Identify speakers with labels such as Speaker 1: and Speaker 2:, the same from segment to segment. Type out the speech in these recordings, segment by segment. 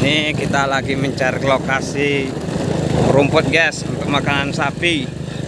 Speaker 1: Ini kita lagi mencari lokasi rumput guys untuk makanan sapi.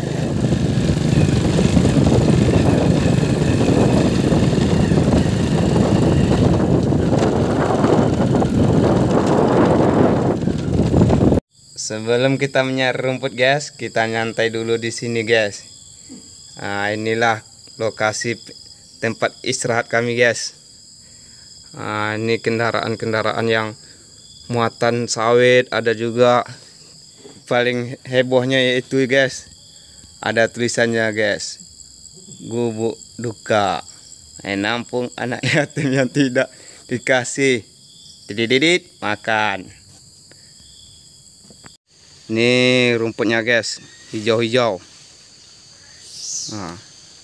Speaker 1: Sebelum kita mencari rumput guys, kita nyantai dulu di sini guys. Nah, inilah lokasi tempat istirahat kami guys. Nah, ini kendaraan-kendaraan yang muatan sawit, ada juga paling hebohnya yaitu guys, ada tulisannya guys, gubuk duka, nampung anak yatim yang tidak dikasih dididit makan. Ini rumputnya guys, hijau-hijau. Nah.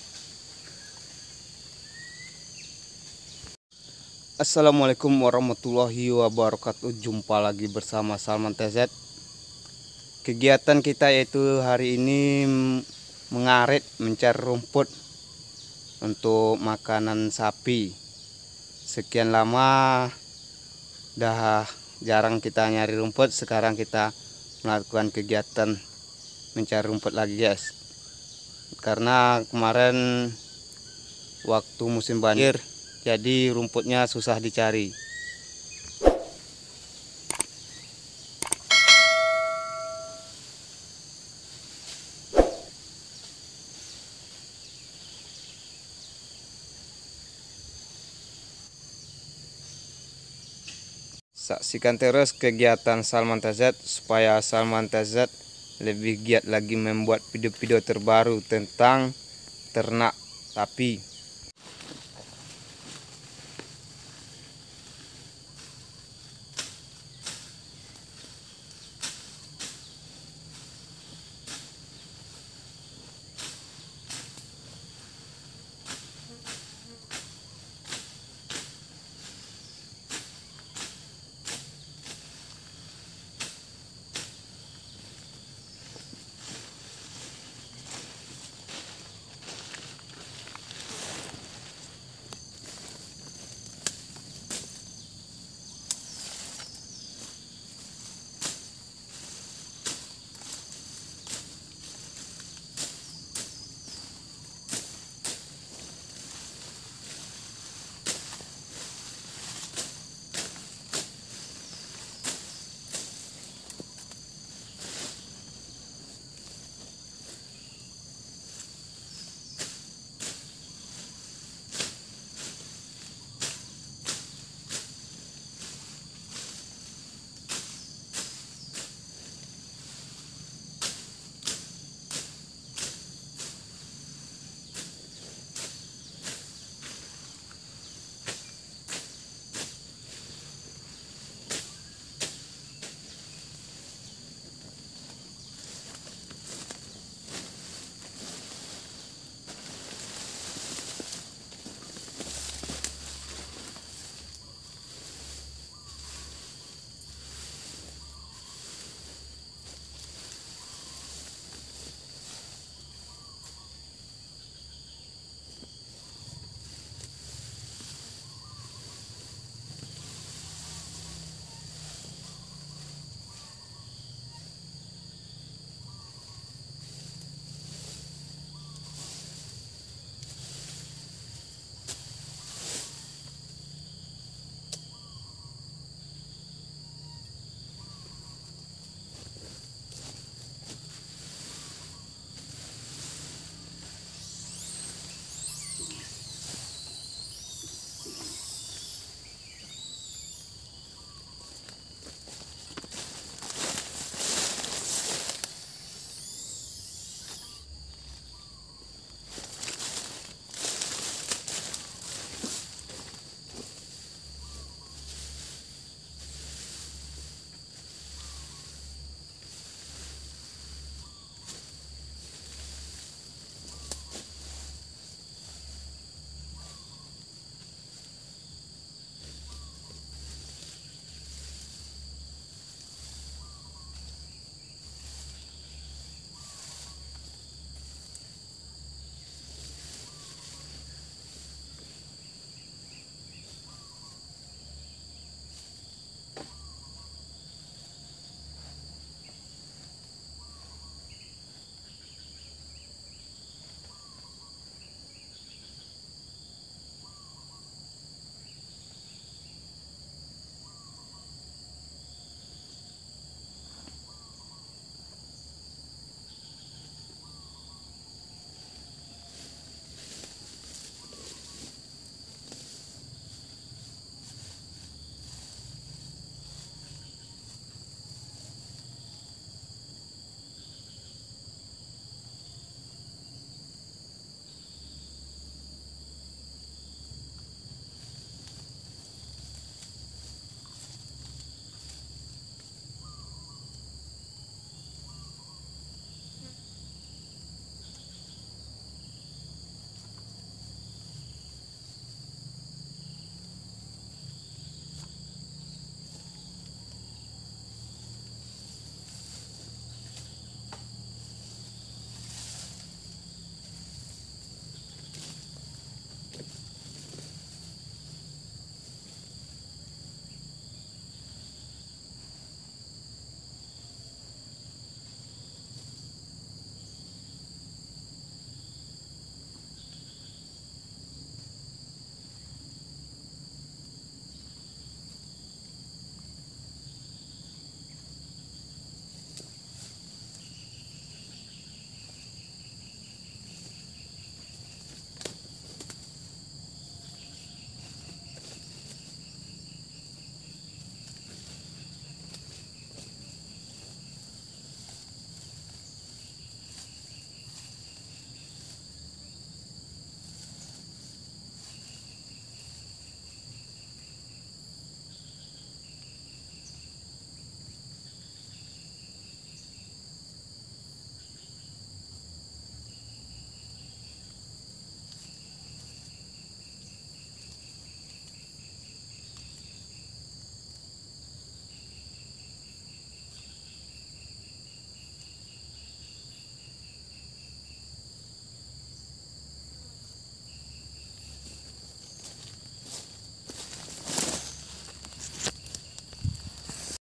Speaker 1: Assalamualaikum warahmatullahi wabarakatuh. Jumpa lagi bersama Salman TZ. Kegiatan kita yaitu hari ini mengarit mencari rumput untuk makanan sapi. Sekian lama dah jarang kita nyari rumput, sekarang kita melakukan kegiatan mencari rumput lagi guys. Karena kemarin waktu musim banjir, jadi rumputnya susah dicari. Saksikan terus kegiatan Salman TZ supaya Salman TZ lebih giat lagi membuat video-video terbaru tentang ternak sapi.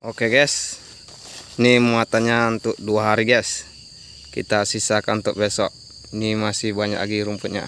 Speaker 1: Oke guys, ini muatannya untuk 2 hari guys. Kita sisakan untuk besok. Ini masih banyak lagi rumputnya.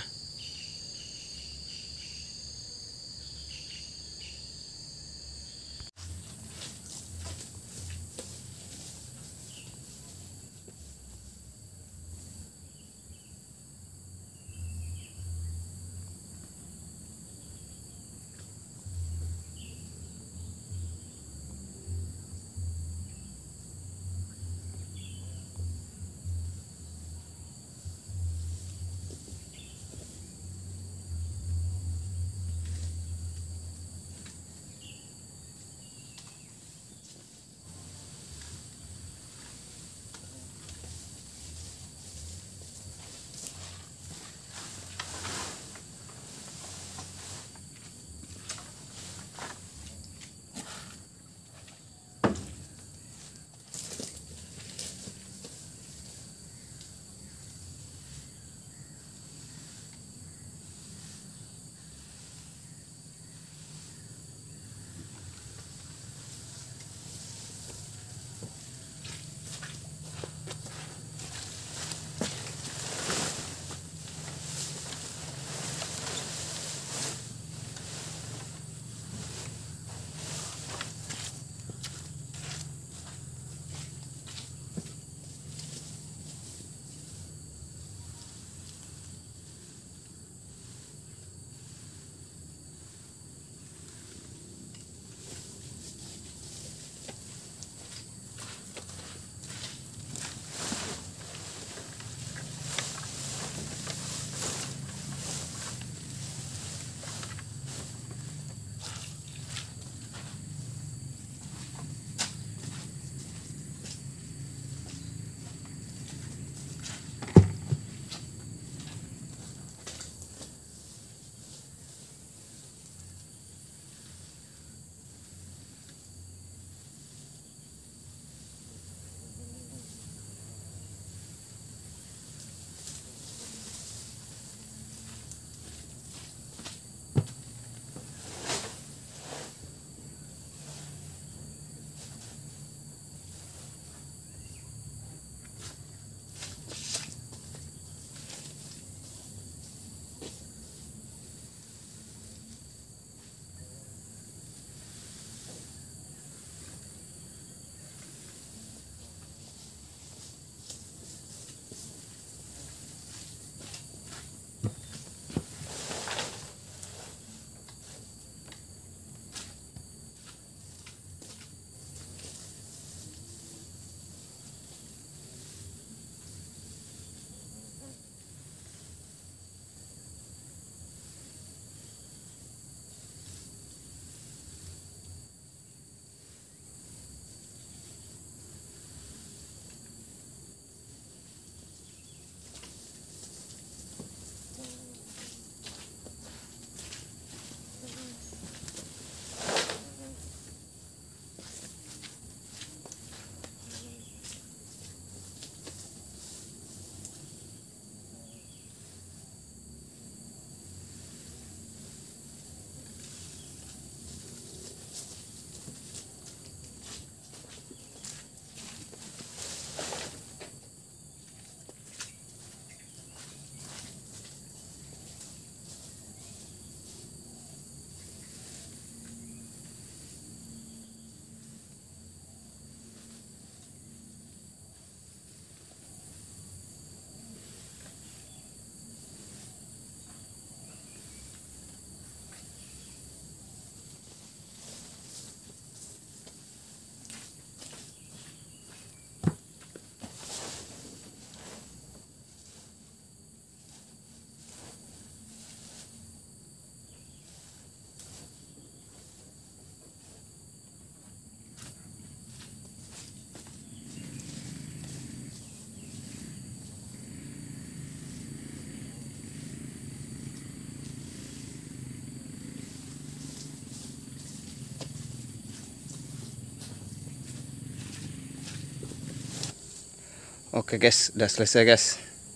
Speaker 1: Oke guys, udah selesai guys.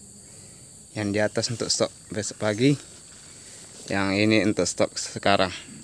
Speaker 1: Yang di atas untuk stok besok pagi, yang ini untuk stok sekarang.